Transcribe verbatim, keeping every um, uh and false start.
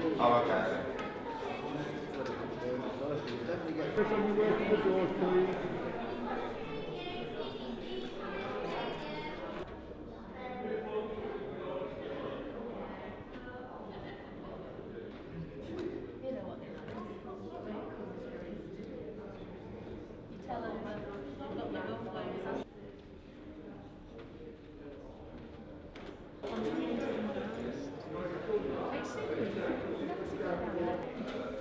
Oh, okay. Chris, on your way to the doors, please. Excellent.